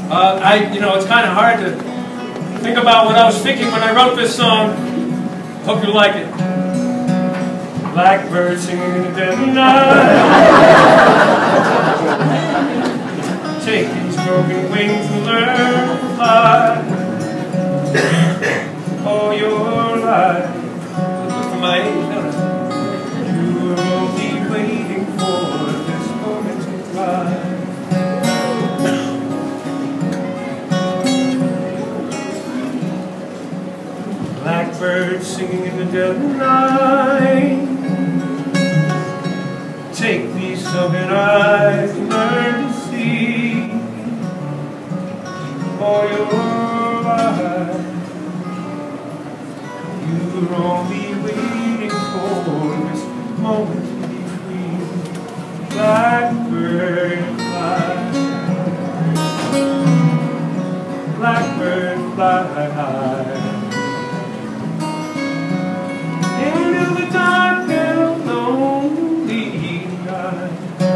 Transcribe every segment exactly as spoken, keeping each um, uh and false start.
Uh, I, you know, it's kind of hard to think about what I was thinking when I wrote this song. Hope you like it. Blackbird singing in the dead of night. Take these broken wings and learn to fly. All your life. Look for my age, don't I? You will only waiting for this moment to fly. Blackbird singing in the dead of night. Take these sunken eyes and learn to see. All your life, you're only waiting for this moment to be free. Blackbird fly, blackbird fly high. Into the dark and lonely night.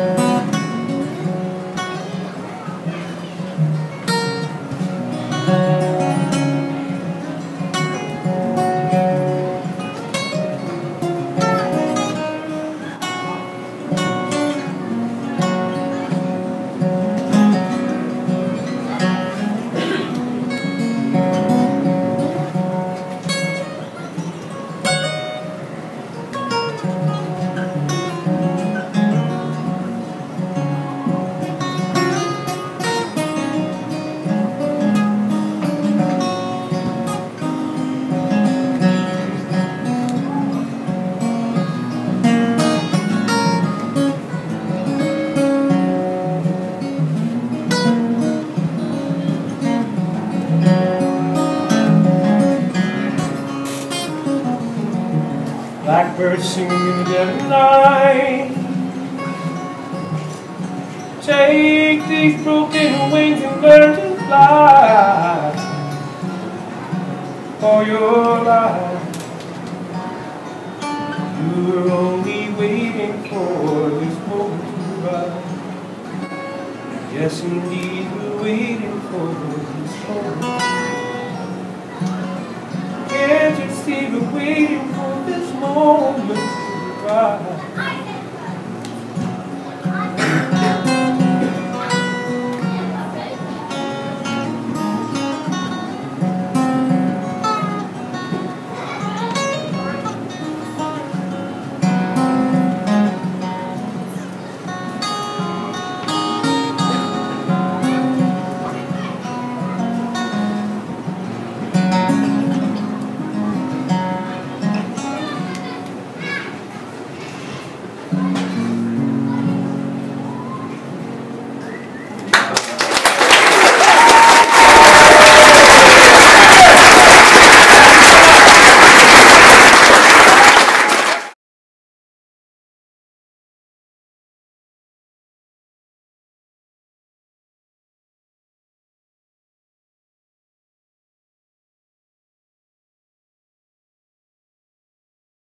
Blackbird singing in the dead of night. Take these broken wings and learn to fly. For your life, you're only waiting for this moment to rise. Yes, indeed, we're waiting for this moment. Can't you see we're waiting for this moment to rise?